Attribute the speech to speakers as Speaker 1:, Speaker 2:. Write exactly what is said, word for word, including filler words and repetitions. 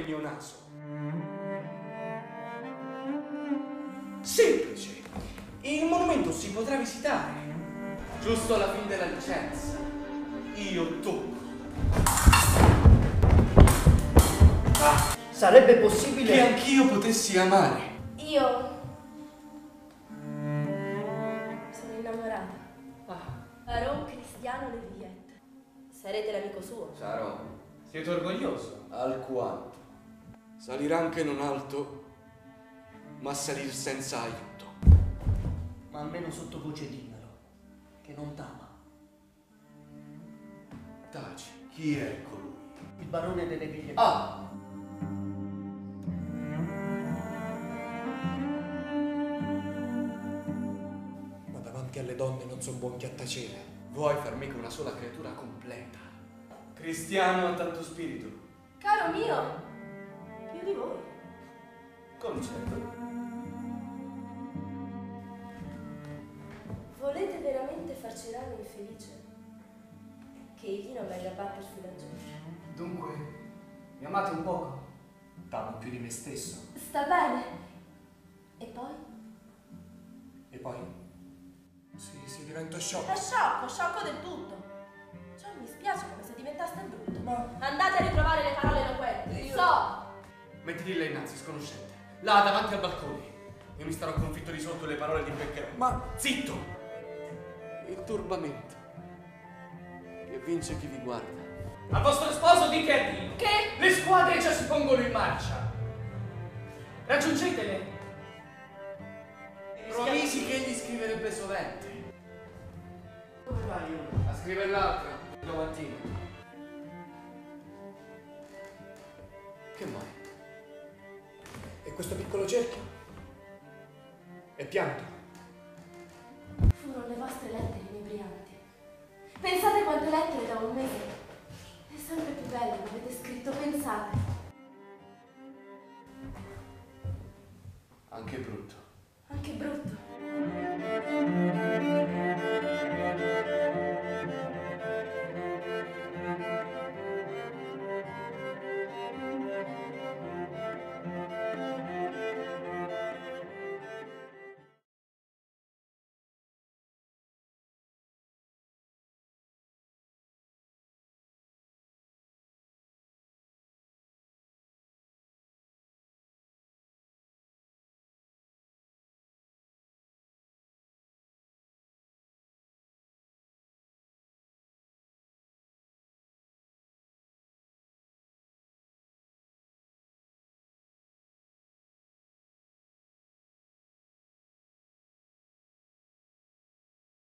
Speaker 1: il mio naso. Semplice. Il monumento si potrà visitare. Giusto alla fine della licenza. Io tocco. Ah,
Speaker 2: sarebbe possibile
Speaker 1: che anch'io potessi amare.
Speaker 3: Io sono innamorata.
Speaker 1: Ah.
Speaker 3: Sarò Cristiano Leviette. Sarete l'amico suo.
Speaker 1: Sarò.
Speaker 4: Siete orgoglioso?
Speaker 1: Alquanto. Salirà anche non alto, ma salir senza aiuto.
Speaker 2: Ma almeno sottovoce dimmelo, che non t'ama.
Speaker 1: Taci. Chi è colui?
Speaker 2: Il barone delle Viglie.
Speaker 1: Ah!
Speaker 5: Ma davanti alle donne non son buon che a tacere.
Speaker 1: Vuoi far mica una sola creatura completa?
Speaker 4: Cristiano ha tanto spirito.
Speaker 3: Caro mio, più di voi.
Speaker 4: Concedo.
Speaker 3: Volete veramente far Cerano infelice? Che egli non venga a battersi laggiù.
Speaker 4: Dunque, mi amate un poco?
Speaker 5: T'amo più di me stesso.
Speaker 3: Sta bene. E poi?
Speaker 5: E poi? Sì, sì, divento sciocco.
Speaker 3: È sciocco, sciocco del tutto. Ciò mi spiace come se diventaste brutto.
Speaker 5: Ma...
Speaker 3: Andate a ritrovare le parole eloquenti.
Speaker 1: Io...
Speaker 3: So.
Speaker 1: Mettiti là innanzi, sconoscente. Là, davanti al balcone. Io mi starò confitto di sotto le parole di beccherò.
Speaker 5: Ma...
Speaker 1: Zitto! Il turbamento. Che vince chi vi guarda.
Speaker 4: Al vostro sposo di che Dio?
Speaker 3: Che?
Speaker 4: Le squadre già si pongono in marcia. Raggiungetele.
Speaker 1: Provisi che egli scriverebbe sovente.
Speaker 4: Dove vai io?
Speaker 1: A scrivere l'altra, domattina. Che mai?
Speaker 5: E questo piccolo cerchio? È pianto.
Speaker 3: Furono le vostre lettere inebrianti. Pensate quante lettere da un mese. E sempre più belle mi avete scritto, pensate.
Speaker 1: Anche brutto.
Speaker 3: Anche brutto.